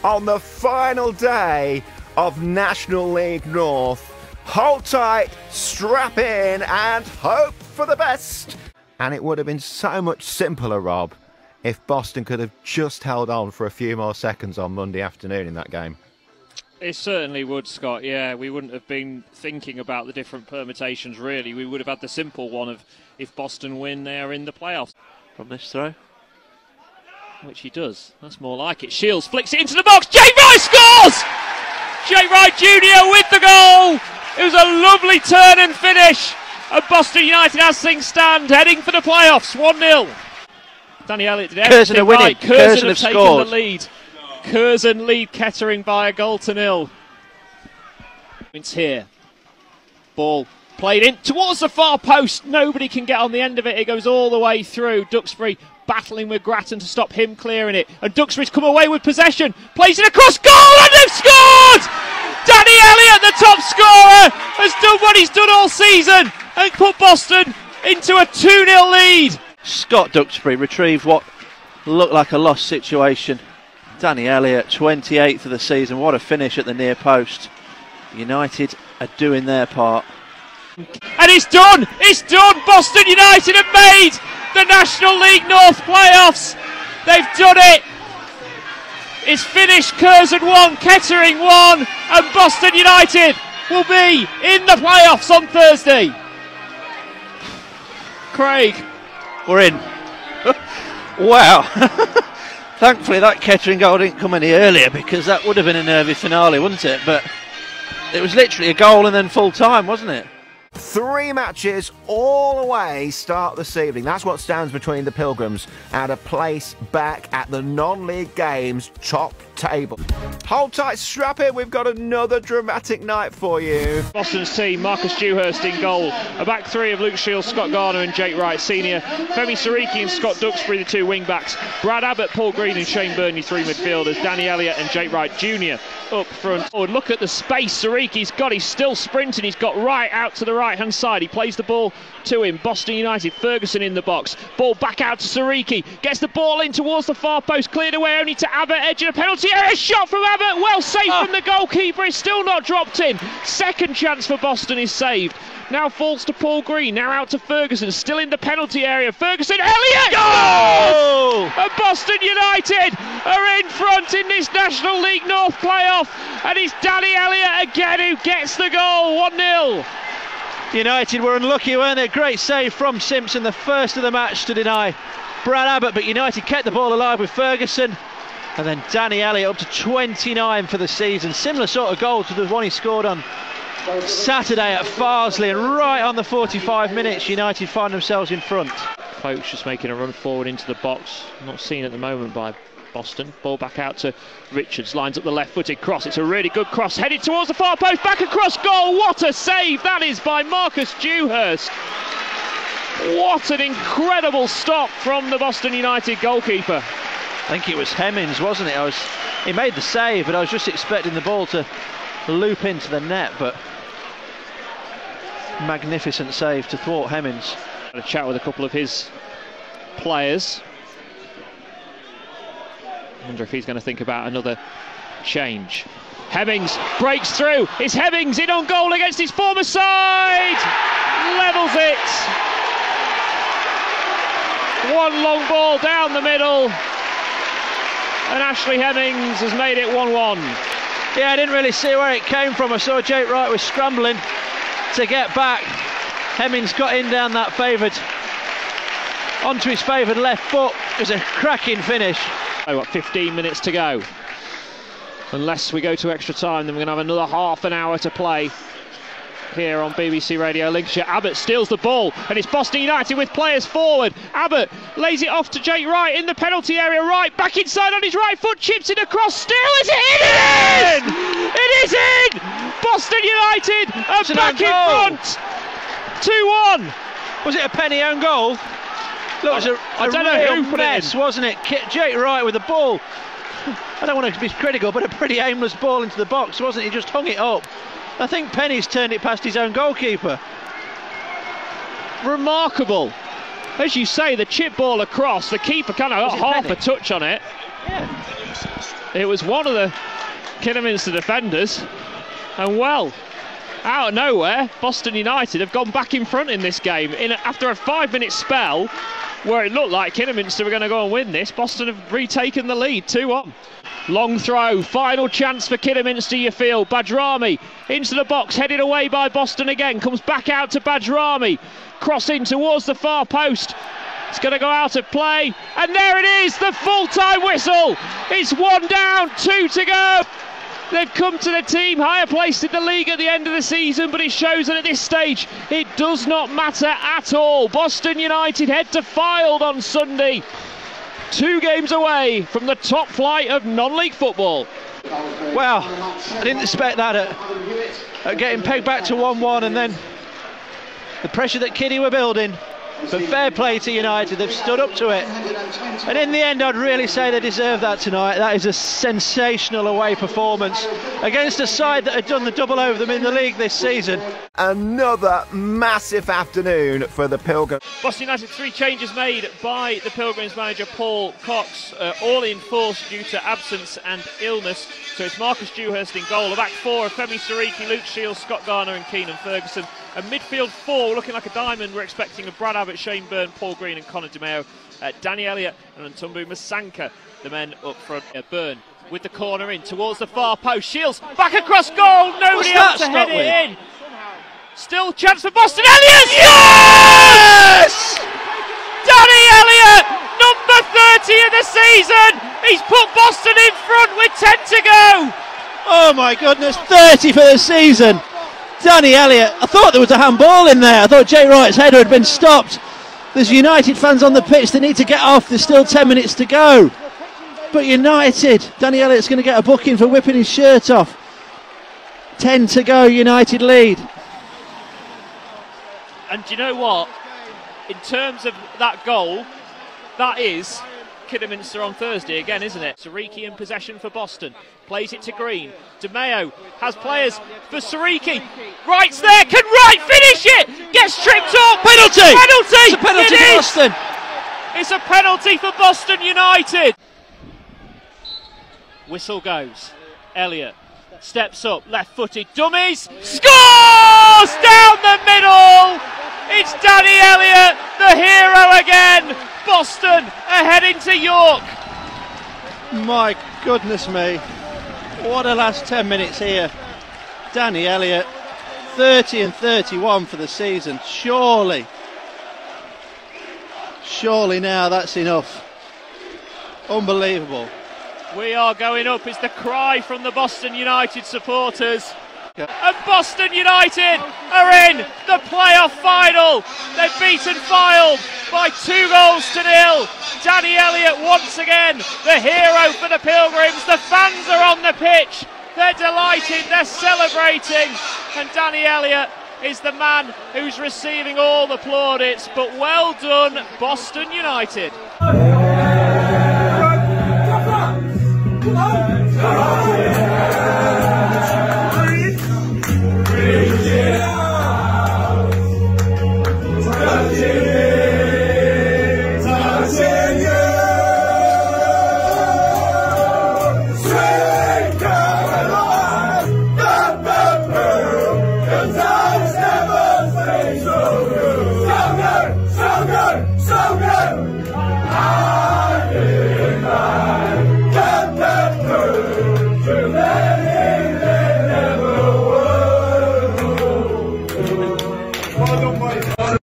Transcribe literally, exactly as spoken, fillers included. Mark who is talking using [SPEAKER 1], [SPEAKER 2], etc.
[SPEAKER 1] on the final day of National League North. Hold tight, strap in and hope for the best. And it would have been so much simpler, Rob, if Boston could have just held on for a few more seconds on Monday afternoon in that game.
[SPEAKER 2] It certainly would, Scott, yeah. We wouldn't have been thinking about the different permutations, really. We would have had the simple one of if Boston win, they are in the playoffs.
[SPEAKER 3] From this throw.
[SPEAKER 2] Which he does. That's more like it. Shields flicks it into the box. Jay Wright scores! Jay Wright Junior with the goal! It was a lovely turn and finish. And Boston United, as things stand, heading for the playoffs, one nil. Danny Elliott did everything
[SPEAKER 3] Curzon are winning.
[SPEAKER 2] right.
[SPEAKER 3] Curzon,
[SPEAKER 2] Curzon
[SPEAKER 3] have
[SPEAKER 2] have taken
[SPEAKER 3] scored.
[SPEAKER 2] the lead. Curzon lead Kettering by a goal to nil. It's here. Ball played in towards the far post. Nobody can get on the end of it. It goes all the way through. Duxbury battling with Grattan to stop him clearing it. And Duxbury's come away with possession. Plays it across goal and they've scored! Danny Elliott, the top scorer, has done what he's done all season and put Boston into a two nil lead.
[SPEAKER 3] Scott Duxbury retrieved what looked like a lost situation. Danny Elliott, twenty-eighth of the season. What a finish at the near post. United are doing their part.
[SPEAKER 2] And it's done! It's done! Boston United have made the National League North playoffs. They've done it. It's finished. Curzon won, Kettering won, and Boston United will be in the playoffs on Thursday. Craig.
[SPEAKER 3] We're in. Wow. Thankfully that Kettering goal didn't come any earlier, because that would have been a nervy finale, wouldn't it? But it was literally a goal and then full time, wasn't it?
[SPEAKER 1] Three matches all away start this evening. That's what stands between the Pilgrims and a place back at the non-league games top table. Hold tight, strap in, we've got another dramatic night for you.
[SPEAKER 2] Boston's team, Marcus Dewhurst in goal. A back three of Luke Shields, Scott Garner and Jake Wright Senior Femi Sariki and Scott Duxbury, the two wing-backs. Brad Abbott, Paul Green and Shane Burnley, three midfielders. Danny Elliott and Jake Wright Junior up front. Oh, look at the space Sariki's got. He's still sprinting. He's got Wright out to the right-hand side. He plays the ball to him. Boston United, Ferguson in the box. Ball back out to Sariki. Gets the ball in towards the far post. Cleared away only to Abbott. Edge of the penalty area. Shot from Abbott. Well saved oh. from the goalkeeper. It's still not dropped in. Second chance for Boston is saved. Now falls to Paul Green. Now out to Ferguson. Still in the penalty area. Ferguson. Elliott!
[SPEAKER 3] Goal!
[SPEAKER 2] And Boston United are in front in this National League North playoff. And it's Danny Elliott again who gets the goal. one nil.
[SPEAKER 3] United were unlucky, weren't they? Great save from Simpson, the first of the match to deny Brad Abbott, but United kept the ball alive with Ferguson. And then Danny Elliott up to twenty-nine for the season. Similar sort of goal to the one he scored on Saturday at Farsley, and right on the forty-five minutes United find themselves in front.
[SPEAKER 2] Folks just making a run forward into the box, not seen at the moment by Boston. Ball back out to Richards, lines up the left-footed cross. It's a really good cross, headed towards the far post, back across goal. What a save that is by Marcus Dewhurst. What an incredible stop from the Boston United goalkeeper.
[SPEAKER 3] I think it was Hemmings, wasn't it? I was, he made the save, but I was just expecting the ball to loop into the net, but magnificent save to thwart Hemmings.
[SPEAKER 2] Had a chat with a couple of his players. I wonder if he's going to think about another change. Hemmings breaks through. It's Hemmings in on goal against his former side. Levels it. One long ball down the middle. And Ashley Hemmings has made it one one.
[SPEAKER 3] Yeah, I didn't really see where it came from. I saw Jake Wright was scrambling to get back. Hemmings got in down that favoured, onto his favoured left foot. It was a cracking finish.
[SPEAKER 2] Oh, what, fifteen minutes to go. Unless we go to extra time, then we're going to have another half an hour to play here on B B C Radio Lincolnshire. Abbott steals the ball, and it's Boston United with players forward. Abbott lays it off to Jake Wright in the penalty area. Wright back inside on his right foot, chips it across. Still, is it in? It is! It is in! Boston United are
[SPEAKER 3] it's
[SPEAKER 2] back in front. two one.
[SPEAKER 3] Was it a penny own goal? Look, it was a, a
[SPEAKER 2] I don't
[SPEAKER 3] real
[SPEAKER 2] know who put
[SPEAKER 3] mess,
[SPEAKER 2] it in.
[SPEAKER 3] wasn't it? Jake Wright with the ball. I don't want to be critical, but a pretty aimless ball into the box, wasn't it? He just hung it up. I think Penny's turned it past his own goalkeeper.
[SPEAKER 2] Remarkable. As you say, the chip ball across, the keeper kind of got half
[SPEAKER 3] Penny?
[SPEAKER 2] a touch on it. It was one of the Kidderminster defenders, and well, out of nowhere, Boston United have gone back in front in this game. In after a five-minute spell where it looked like Kidderminster were going to go and win this, Boston have retaken the lead, two one. Long throw, final chance for Kidderminster, you feel. Bajrami into the box, headed away by Boston again, comes back out to Bajrami, crossing towards the far post. It's going to go out of play, and there it is, the full-time whistle. It's one down, two to go. They've come to the team higher placed in the league at the end of the season, but it shows that at this stage it does not matter at all. Boston United head to Fylde on Sunday, two games away from the top flight of non-league football.
[SPEAKER 3] Well, I didn't expect that at, at getting pegged back to one one, and then the pressure that Kiddie were building. But fair play to United, they've stood up to it. And in the end, I'd really say they deserve that tonight. That is a sensational away performance against a side that had done the double over them in the league this season.
[SPEAKER 1] Another massive afternoon for the Pilgrims.
[SPEAKER 2] Boston United, three changes made by the Pilgrims manager Paul Cox, uh, all in force due to absence and illness. So it's Marcus Dewhurst in goal. A back four of Femi Sariki, Luke Shields, Scott Garner and Keenan Ferguson. A midfield four looking like a diamond. We're expecting a Brad Abbott, Shane Byrne, Paul Green and Connor DeMeo. Uh, Danny Elliott and Ntumbu Masanka, the men up front. Uh, Byrne with the corner in towards the far post. Shields back across goal. Nobody else to head it in. Still chance for Boston. Elliott! Yes! Danny Elliott, number thirty of the season. He's put Boston in front with ten to go.
[SPEAKER 3] Oh my goodness, thirty for the season. Danny Elliott, I thought there was a handball in there. I thought Jay Wright's header had been stopped. There's United fans on the pitch, they need to get off, there's still ten minutes to go. But United, Danny Elliott's going to get a booking for whipping his shirt off. ten to go, United lead.
[SPEAKER 2] And do you know what? In terms of that goal, that is Kidderminster on Thursday again, isn't it? Sariki in possession for Boston. Plays it to Green. DeMeo has players for Sariki. Wright's there. Can Wright finish it? Gets tripped up.
[SPEAKER 3] Penalty!
[SPEAKER 2] Penalty!
[SPEAKER 3] It's a penalty
[SPEAKER 2] it
[SPEAKER 3] for
[SPEAKER 2] is.
[SPEAKER 3] Boston.
[SPEAKER 2] It's a penalty for Boston United. Whistle goes. Elliott steps up, left-footed, dummies, scores down the middle. It's Danny Elliott, the hero again. Boston are heading to York.
[SPEAKER 3] My goodness me, what a last ten minutes here. Danny Elliott, thirty and thirty-one for the season. Surely, surely now that's enough. Unbelievable.
[SPEAKER 2] We are going up is the cry from the Boston United supporters. And Boston United are in the playoff final. They've beaten Fylde by two goals to nil. Danny Elliott once again, the hero for the Pilgrims. The fans are on the pitch. They're delighted, they're celebrating. And Danny Elliott is the man who's receiving all the plaudits. But well done, Boston United.
[SPEAKER 4] So good, so good, so good.